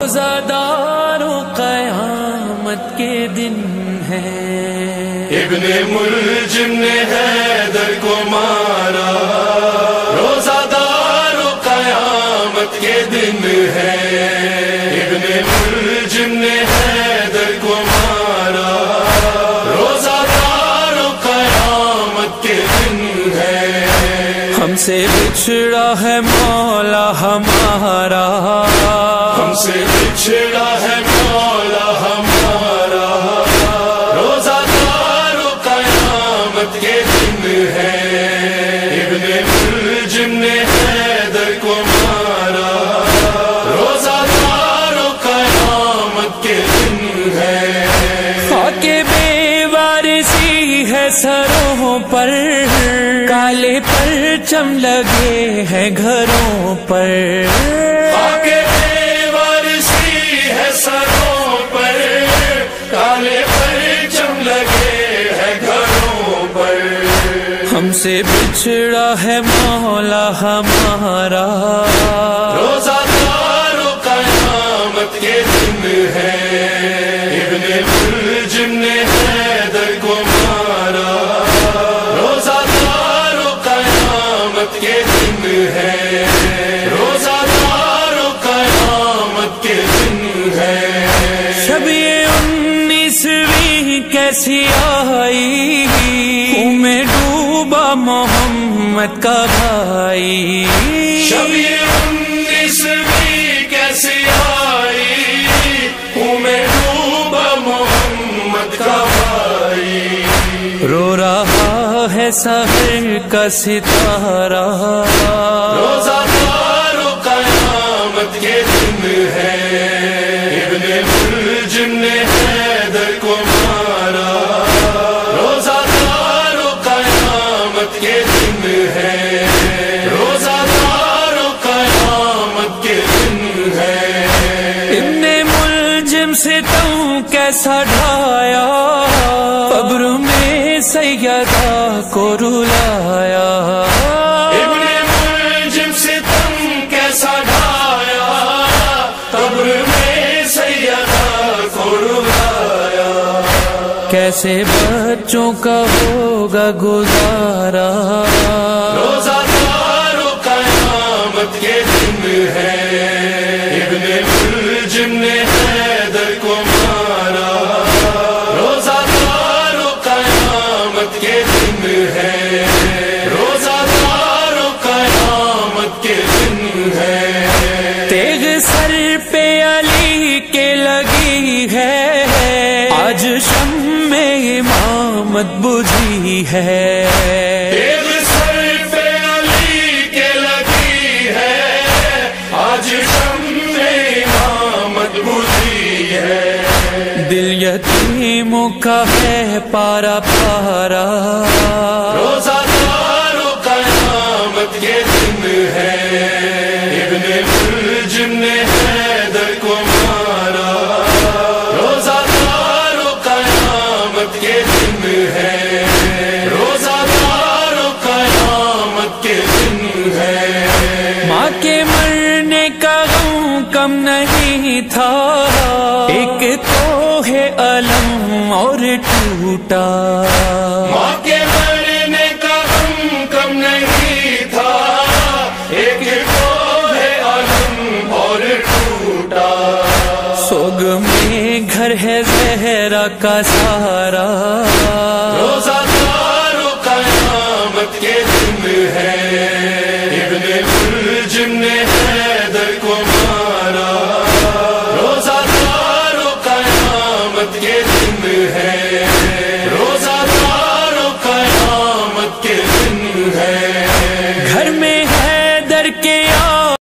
روزاداروں قیامت کے دن ہے، ابن ملجم نے حیدر کو مارا، روزاداروں قیامت کے دن ہے، ابن ملجم نے حیدر کو مارا، روزاداروں قیامت کے دن ہے، ہم سے بچھڑا ہے مولا ہمارا، ہم سے بچھڑا ہے مولا ہمارا، روزاداروں قیامت کے دن ہے، ابن ملجم نے حیدر کو مارا، روزاداروں قیامت کے دن ہے، خاک بے وارثی ہے سروں پر، کالے پرچم لگے ہیں گھروں پر، خاک بے وارثی ہے سروں پر، کالے پرچم لگے ہیں گھروں پر، ہم سے بچھڑا ہے مولا ہمارا، روزاداروں قیامت کے دن ہے، ابن ملجم نے حیدر کو مارا، روزاداروں قیامت کے دن ہے، روزاداروں قیامت کے دن ہے، شب یہ 19ویں کیسی آئی، خون میں ڈوبا محمد کا بھائی، شب یہ 19ویں کیسی آئی، خون میں ڈوبا محمد کا بھائی، رو رہا ہے سحر کا ستارہ، روزاداروں قیامت کے دن ہے، ابن ملجم نے حیدر کو مارا، روزاداروں قیامت کے دن ہے، روزاداروں قیامت کے دن ہے، ابن ملجم سے تم کیسا ڈھایا، قبر میں سیدہ کو رلایا، ابن ملجم سے تم کیسا ڈھایا، قبر میں سیدہ کو رلایا، کیسے بچوں کا ہوگا گزارا، روزاداروں قیامت کے دن ہے، ابن ملجم نے حیدر کو مارا، روزاداروں قیامت کے دن ہے، روزاداروں قیامت کے دن ہے، تیغ سر پہ علی کے لگی ہے، آج شمع امامت بجھی ہے، تیغ سر پہ علی کے لگی ہے، آج شمع امامت بجھی ہے، دل یتیموں کا ہے پارا پارا، روزاداروں قیامت کے دن ہے، ابن ملجم نے حیدر کو مارا، روزاداروں قیامت کے دن ہے، روزاداروں قیامت کے دن ہے، ماں کے مرنے کا غم کم نہیں تھا، ایک تو ہے علم اور ٹوٹا، ماں کے مرنے کا غم کم نہیں تھا، ایک تو ہے علم اور ٹوٹا، سوگ میں گھر ہے زہرا کا سارا، روزہ